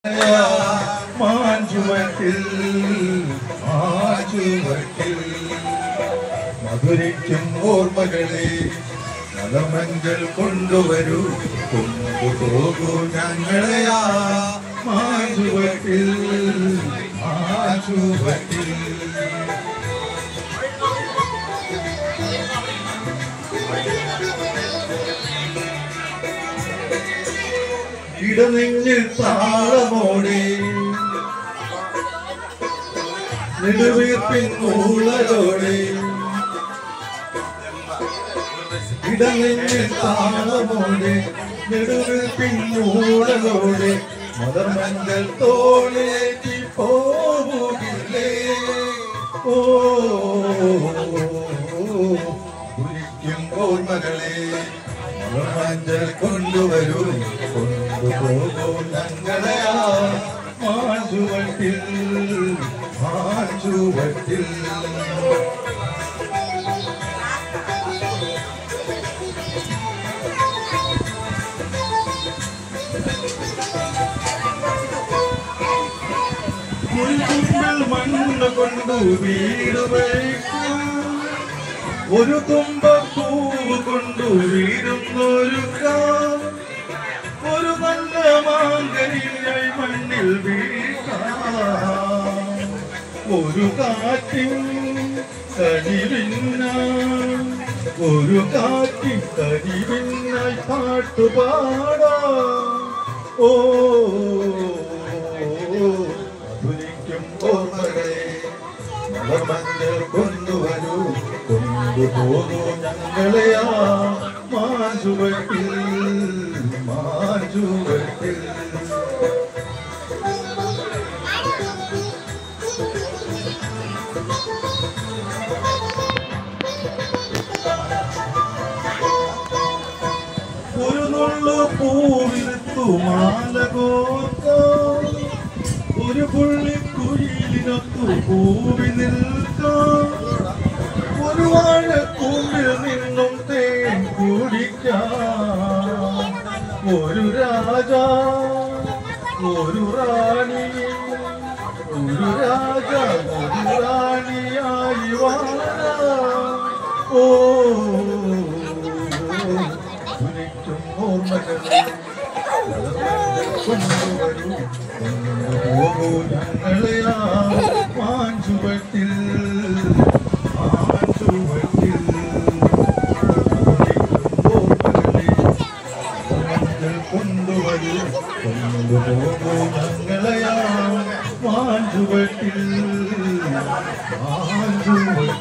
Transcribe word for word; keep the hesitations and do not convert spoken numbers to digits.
മാഞ്ചുവട്ടിൽ മാഞ്ചുവട്ടിൽ മധുരയ്ക്കും ഓർമ്മകളെ മലമഞ്ചൽ കൊണ്ടുവരൂ കൊണ്ടുപോകൂ ഞങ്ങളെയാ മാഞ്ചുവട്ടിൽ മാഞ്ചുവട്ടിൽ ഇടനെഞ്ചിൽ താളമോടെ നെടുവീർപ്പിൻ മൂളലോടെ ഇടനെഞ്ചിൽ താളമോടെ നെടുവീർപ്പിൻ മൂളലോടെ മദർമഞ്ചൽ തോളേറ്റി പോവുകില്ലേ ഓ കുലിക്കും ഓർമ്മകളെ മദർമഞ്ചൽ കൊണ്ടുവരൂ കൊണ്ടുപോകൂ ഞങ്ങളെയാ മാഞ്ചുവട്ടിൽ മാഞ്ചുവട്ടിൽ മുൻകുമ്പിൽ മണ്ണ് കൊണ്ടു വീട് വയ്ക്കും ഒരു തുമ്പപ്പൂവ് കൊണ്ടു വീടുന്നൊരു ഒരു നല്ല മാങ്കനിയായി മണ്ണിൽ വീഴ്ത്താം ഒരു കാറ്റിൻ കരിവിന്നായി ഒരു കാറ്റിൻ കരിവിന്നായി പാട്ടുപാടാം ഓ മധുരിക്കും ഓർമ്മകളെ മലമഞ്ചൽ കൊണ്ടുവരൂ കൊണ്ടുപോകൂ ഞങ്ങളെയാ മാഞ്ചുവട്ടിൽ മാഞ്ചുവട്ടിൽ ഒരു നുള്ളു പൂവിരുത്തു മാല കോർക്കാം ഒരു പുള്ളിക്കുഴിയിലൊത്തു പൂവി നിൽക്കാം ഒരു വാഴക്കൂമ്പിൽ നിന്നും തേൻ കുടിക്കാം ഒരു രാജ ഒരു റാണി ഒരു രാജ ഒരു റാണിയായി വാഴാം ഓ കുലിക്കും ഓർമ്മകളെ കൊണ്ടുവരൂ കൊണ്ടുപോകൂ ഞങ്ങളെയാ മാഞ്ചുവട്ടിൽ മാഞ്ചുവട്ടിൽ കൊണ്ടുവരൂ കൊണ്ടുപോകൂ ഞങ്ങളെയാ മാഞ്ചുവട്ടിൽ മാഞ്ചുവട്ടിൽ